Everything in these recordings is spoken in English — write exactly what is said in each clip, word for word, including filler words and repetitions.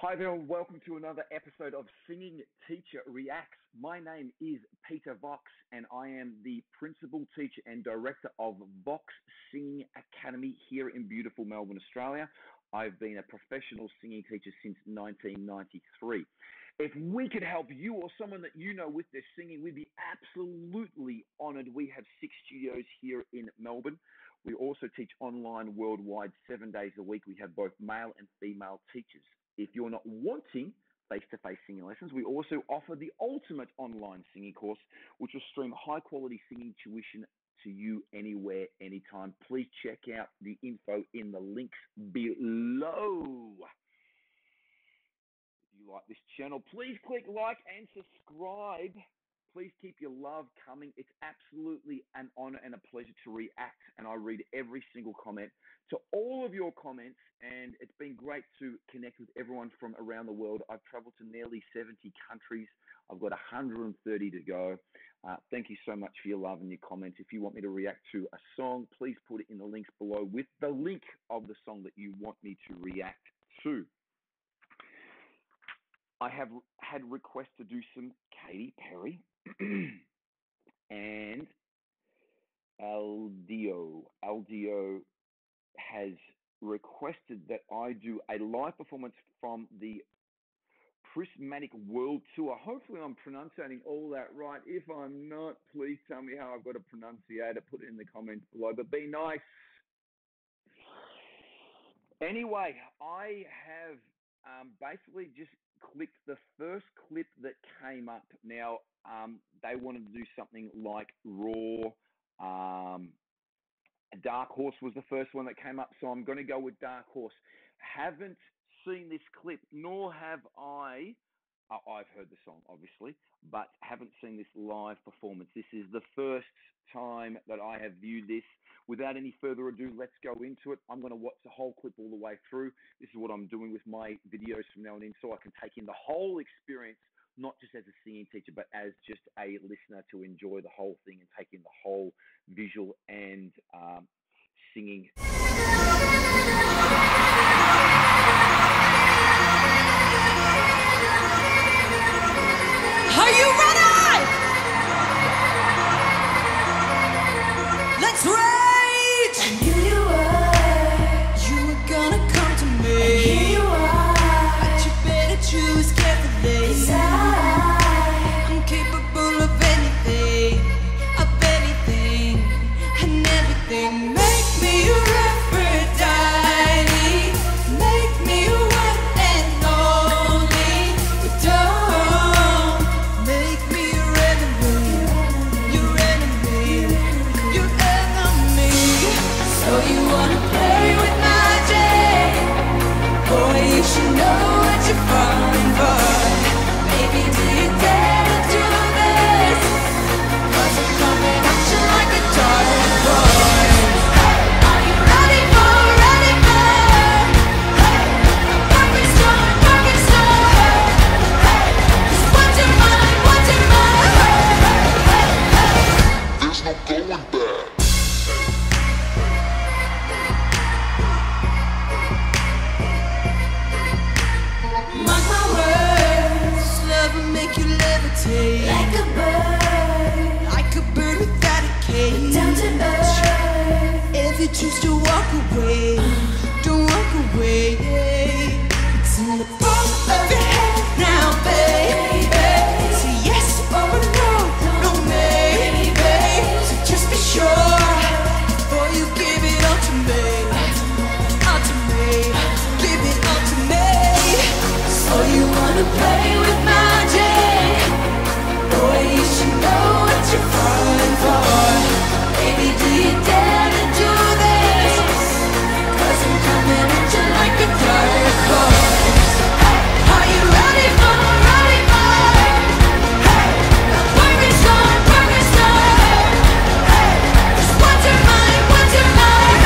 Hi there, and welcome to another episode of Singing Teacher Reacts. My name is Peter Vox, and I am the Principal Teacher and Director of Vox Singing Academy here in beautiful Melbourne, Australia. I've been a professional singing teacher since nineteen ninety-three. If we could help you or someone that you know with their singing, we'd be absolutely honoured. We have six studios here in Melbourne. We also teach online worldwide seven days a week. We have both male and female teachers. If you're not wanting face-to-face singing lessons, we also offer the ultimate online singing course, which will stream high-quality singing tuition to you anywhere, anytime. Please check out the info in the links below. If you like this channel, please click like and subscribe. Please keep your love coming. It's absolutely an honor and a pleasure to react, and I read every single comment to all of your comments, and it's been great to connect with everyone from around the world. I've traveled to nearly seventy countries. I've got one hundred thirty to go. Uh, thank you so much for your love and your comments. If you want me to react to a song, please put it in the links below with the link of the song that you want me to react to. I have had requests to do some Katy Perry and Aldio. Aldio has requested that I do a live performance from the Prismatic World Tour. Hopefully I'm pronouncing all that right. If I'm not, please tell me how I've got to pronunciate it. Put it in the comments below, but be nice. Anyway, I have um, basically just clicked the first clip that came up. Now, um, they wanted to do something like Raw. Um, Dark Horse was the first one that came up, so I'm going to go with Dark Horse. Haven't seen this clip, nor have I. Uh, I've heard the song, obviously, but haven't seen this live performance. This is the first time that I have viewed this. Without any further ado, let's go into it. I'm going to watch the whole clip all the way through. This is what I'm doing with my videos from now on in, so I can take in the whole experience, not just as a singing teacher, but as just a listener to enjoy the whole thing and take in the whole visual and um, singing. Are you ready? Let's rage! I knew you were. You were gonna come to me. And here you are. But you better choose carefully. 'Cause I, I'm capable of anything, of anything, and everything. Make me your Aphrodite. Make me your one and only. But don't make me your enemy. Your enemy. Your enemy. so you wanna play with magic? Boy, you should know what you're falling for. Baby, do you dare to do this? 'Cause I'm coming at you like a dark boy. Are you ready for, ready for? Perfect storm, perfect storm. 'Cause what's your mind, what's your mind? There's no going back. Mark my words, love will make you levitate. Like a bird, Like a bird without a cage. down to earth. If you choose to walk away, don't walk away. It's in the palm of your hand now, baby. Say yes or no, no maybe. So just be sure before you give it all to me. All to me, give it all to me. So you wanna play with magic? Boy, you should know what you're falling for. Baby, do you dare to do this? 'Cause I'm coming at you like a dark horse. Are you ready for, ready for? The perfect storm, perfect storm. Just what's your mind, what's your mind?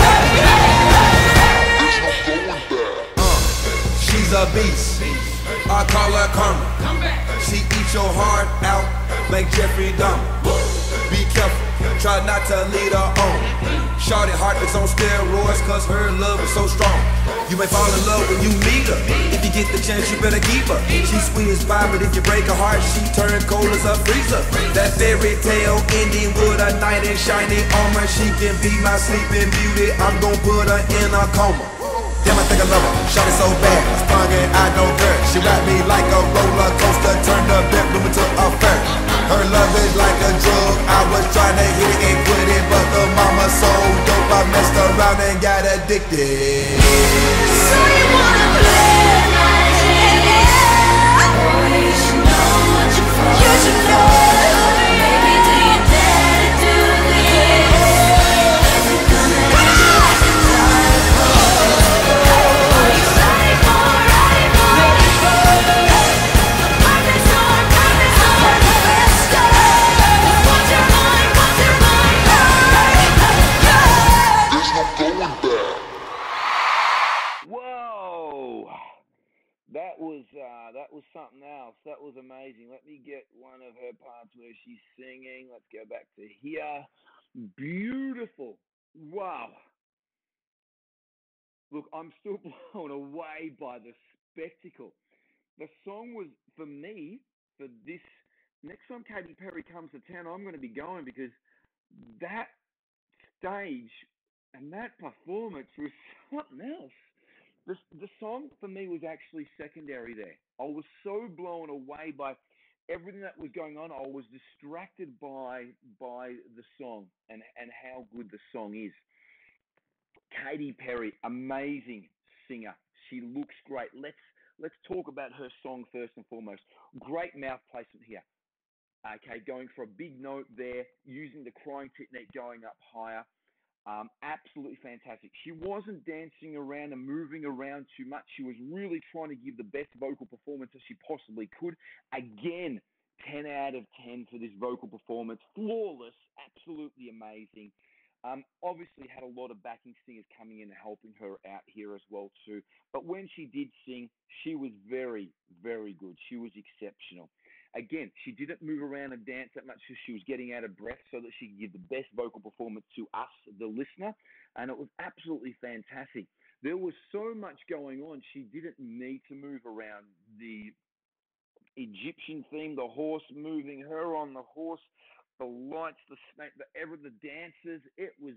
There's no going back. She's a beast. I call her karma. She eats your heart out like Jeffrey Dahmer. Be careful, try not to lead her on. Shorty heart is on steroids, cause her love is so strong. You may fall in love when you meet her. If you get the chance, you better keep her. She's sweet as pie, but if you break her heart, she turn cold as a freezer. That fairy tale ending with a knight in shiny armor. She can be my sleeping beauty. I'm gon' put her in a coma. Damn, I think I love her. Shot it so bad, sprung and I don't care. She wrapped me like a roller coaster, turned the bedroom into a fair. Her love is like a drug. I was trying to hit it and quit it, but the mama so dope I messed around and got addicted. So you wanna play my head? Boy, you should know what you're for. You should know. Baby, do you dare to do this? Everything that you like to die for. Are you ready for, ready for? Ready for. Purpose or purpose or let's go. What's your mind? What's your mind? There's no going back. Whoa, that was uh, that was something else. That was amazing. Let me get one of her parts where she's singing. Let's go back to here. Beautiful. Wow. Look, I'm still blown away by the spectacle. The song was, for me, for this, next time Katy Perry comes to town, I'm going to be going because that stage and that performance was something else. The, the song, for me, was actually secondary there. I was so blown away by everything that was going on. I was distracted by by the song and, and how good the song is. Katy Perry, amazing singer. She looks great. Let's let's talk about her song first and foremost. Great mouth placement here. Okay, going for a big note there, using the crying technique, going up higher. Um, absolutely fantastic. She wasn't dancing around and moving around too much. She was really trying to give the best vocal performance that she possibly could. Again, ten out of ten for this vocal performance. Flawless, absolutely amazing. Um, obviously had a lot of backing singers coming in and helping her out here as well too. But when she did sing, she was very, very good. She was exceptional. Again, she didn't move around and dance that much because she was getting out of breath so that she could give the best vocal performance to us, the listener, and it was absolutely fantastic. There was so much going on, she didn't need to move around. The Egyptian theme, the horse moving, her on the horse, the lights, the snake, the ever the dancers, it was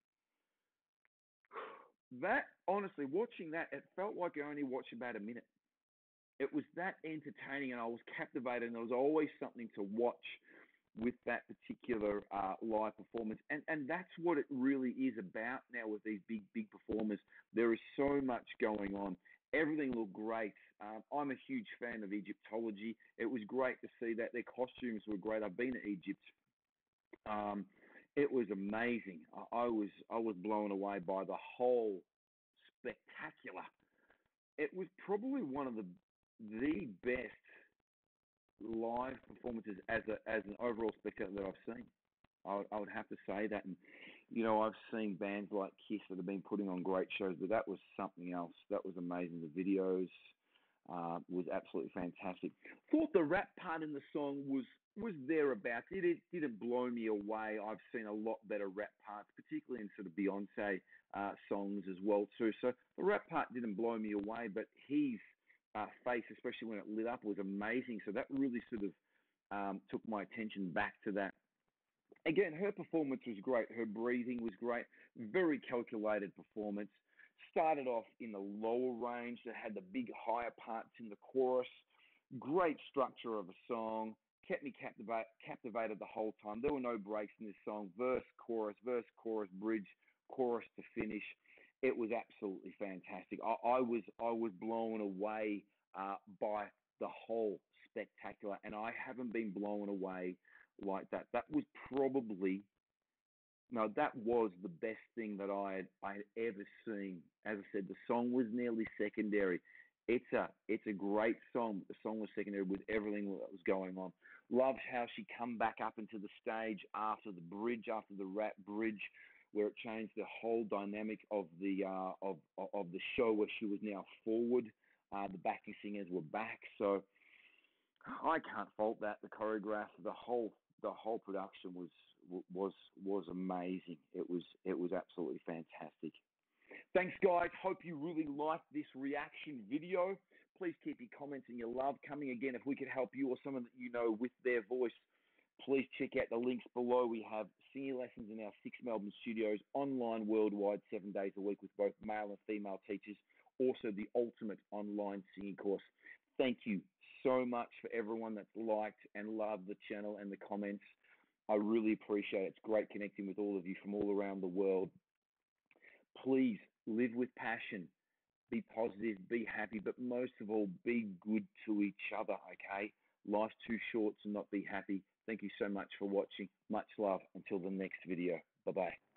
that, honestly, watching that, it felt like I only watched about a minute. It was that entertaining, and I was captivated, and there was always something to watch with that particular uh, live performance. And and that's what it really is about now with these big, big performers. There is so much going on. Everything looked great. Um, I'm a huge fan of Egyptology. It was great to see that. Their costumes were great. I've been to Egypt. Um, it was amazing. I, I was I was blown away by the whole spectacular. It was probably one of the the best live performances as a as an overall spectator that I've seen. I would, I would have to say that, and you know, I've seen bands like Kiss that have been putting on great shows, but that was something else. That was amazing. The videos uh, was absolutely fantastic. Thought the rap part in the song was was thereabouts. It, it didn't blow me away. I've seen a lot better rap parts, particularly in sort of Beyonce uh, songs as well too. So the rap part didn't blow me away, but his uh, face, especially when it lit up, was amazing. So that really sort of um, took my attention back to that. Again, her performance was great. Her breathing was great. Very calculated performance. Started off in the lower range that had the big higher parts in the chorus. Great structure of a song. Kept me captivate, captivated the whole time. There were no breaks in this song. Verse, chorus, verse, chorus, bridge, chorus to finish. It was absolutely fantastic. I, I was I was blown away uh, by the whole spectacular, and I haven't been blown away like that. That was probably no, that was the best thing that I had I had ever seen. As I said, the song was nearly secondary. It's a it's a great song. The song was secondary with everything that was going on. Loved how she come back up into the stage after the bridge, after the rap bridge, where it changed the whole dynamic of the uh, of of the show, where she was now forward. Uh, the backing singers were back, so I can't fault that. The choreograph, the whole the whole production was was was amazing. It was it was absolutely fantastic. Thanks, guys. Hope you really liked this reaction video. Please keep your comments and your love coming. Again, if we could help you or someone that you know with their voice, please check out the links below. We have singing lessons in our six Melbourne studios, online worldwide, seven days a week with both male and female teachers. Also, the ultimate online singing course. Thank you so much for everyone that's liked and loved the channel and the comments. I really appreciate it. It's great connecting with all of you from all around the world. Please live with passion. Be positive, be happy, but most of all, be good to each other, okay? Life's too short to not be happy. Thank you so much for watching. Much love. Until the next video. Bye-bye.